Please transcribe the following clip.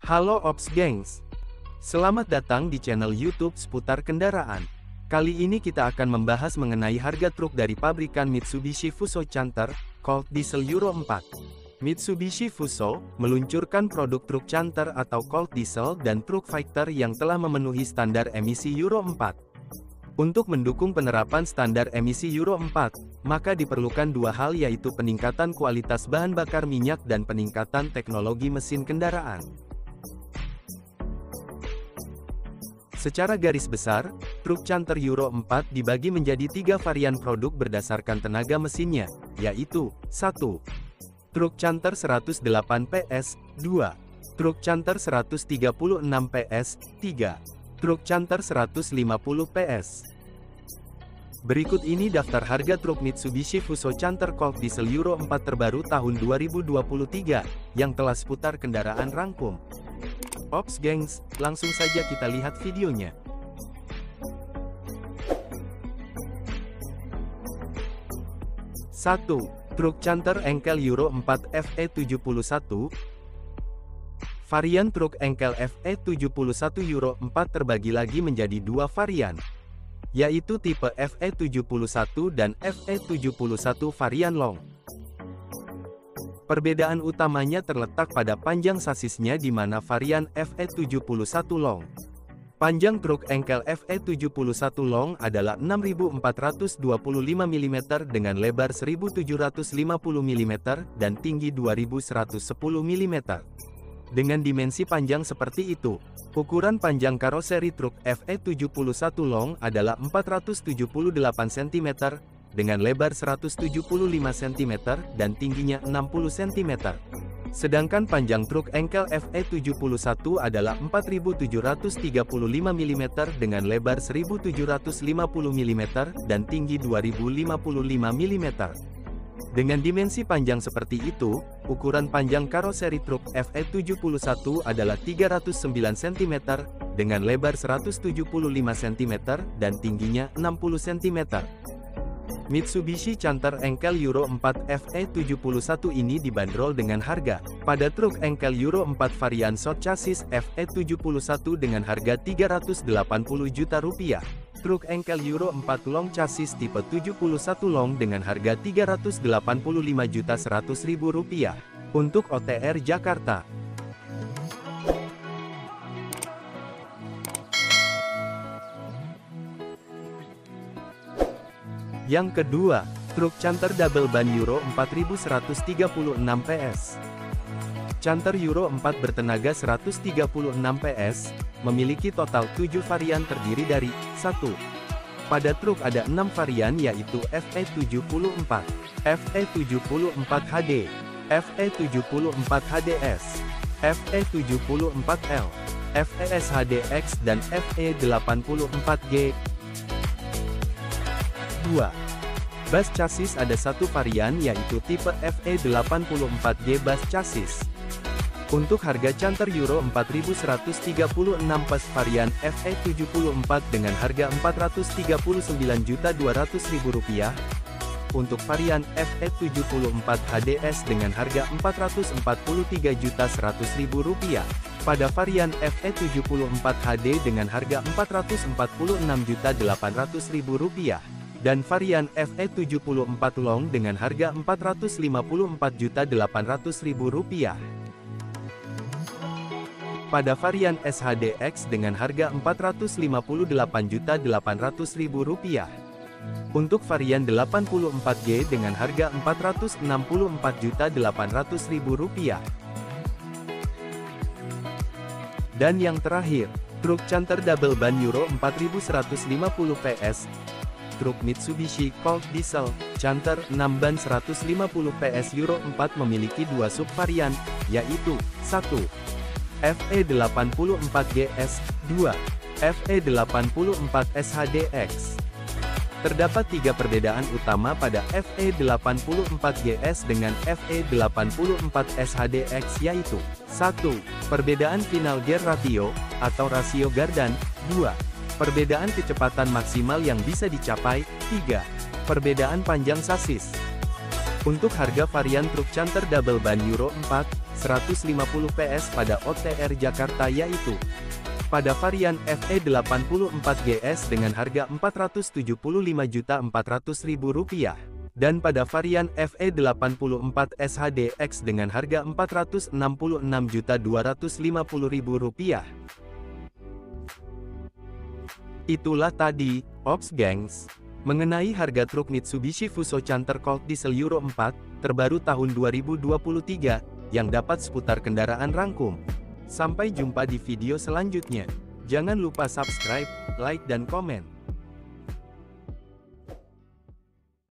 Halo Ops Gengs. Selamat datang di channel YouTube seputar kendaraan. Kali ini kita akan membahas mengenai harga truk dari pabrikan Mitsubishi Fuso Canter, Colt Diesel Euro 4. Mitsubishi Fuso meluncurkan produk truk Canter atau Colt Diesel dan truk Fighter yang telah memenuhi standar emisi Euro 4. Untuk mendukung penerapan standar emisi Euro 4, maka diperlukan dua hal, yaitu peningkatan kualitas bahan bakar minyak dan peningkatan teknologi mesin kendaraan. Secara garis besar, truk Canter Euro 4 dibagi menjadi tiga varian produk berdasarkan tenaga mesinnya, yaitu 1. Truk Canter 108 PS, 2. Truk Canter 136 PS, 3. Truk Canter 150 PS. Berikut ini daftar harga truk Mitsubishi Fuso Canter Colt Diesel Euro 4 terbaru tahun 2023, yang telah seputar kendaraan rangkum. Ops Gengs, langsung saja kita lihat videonya. Satu, truk Canter Engkel Euro 4 FE71. Varian truk Engkel FE71 Euro 4 terbagi lagi menjadi dua varian, yaitu tipe FE71 dan FE71 varian long. Perbedaan utamanya terletak pada panjang sasisnya, di mana varian FE71 long. Panjang truk Engkel FE71 long adalah 6425 mm dengan lebar 1750 mm dan tinggi 2110 mm. Dengan dimensi panjang seperti itu, ukuran panjang karoseri truk FE71 long adalah 478 cm, dengan lebar 175 cm dan tingginya 60 cm. Sedangkan panjang truk Engkel FE71 adalah 4735 mm dengan lebar 1750 mm dan tinggi 2055 mm. Dengan dimensi panjang seperti itu, ukuran panjang karoseri truk FE71 adalah 309 cm, dengan lebar 175 cm dan tingginya 60 cm. Mitsubishi Canter Engkel Euro 4 FE71 ini dibanderol dengan harga, pada truk Engkel Euro 4 varian short chassis FE71 dengan harga Rp380 juta, truk Engkel Euro 4 long chassis tipe 71 long dengan harga Rp385.100.000, untuk OTR Jakarta. Yang kedua, truk Canter Double Ban Euro 4136 PS. Canter Euro 4 bertenaga 136 PS, memiliki total 7 varian terdiri dari 1. Pada truk ada 6 varian, yaitu FE74, FE74 HD, FE74 HDS, FE74L, FES HDX dan FE84G. 2. Bus chassis ada satu varian, yaitu tipe FE84G Bus Chassis. Untuk harga Canter Euro 4136 PS varian FE74 dengan harga Rp439.200.000, untuk varian FE74 HDS dengan harga Rp443.100.000, pada varian FE74 HD dengan harga Rp446.800.000, dan varian FE74 long dengan harga Rp454.800.000. Pada varian SHDX dengan harga Rp458.800.000. Untuk varian 84G dengan harga Rp464.800.000. Dan yang terakhir, truk Canter Double Ban Euro 4150 PS. Truk Mitsubishi Colt Diesel Canter 6 ban 150 PS Euro 4 memiliki dua subvarian, yaitu 1. FE84GS, 2. FE84 SHDX. Terdapat tiga perbedaan utama pada FE84GS dengan FE84 SHDX, yaitu 1. Perbedaan final gear ratio, atau rasio gardan. 2. Perbedaan kecepatan maksimal yang bisa dicapai. 3. Perbedaan panjang sasis. Untuk harga varian truk canter double ban Euro 4, 150 PS pada OTR Jakarta yaitu pada varian FE84 GS dengan harga Rp475.400.000 dan pada varian FE84 SHDX dengan harga Rp466.250.000. Itulah tadi, Ops Gengs, mengenai harga truk Mitsubishi Fuso Canter Colt Diesel Euro 4, terbaru tahun 2023, yang dapat seputar kendaraan rangkum. Sampai jumpa di video selanjutnya. Jangan lupa subscribe, like dan komen.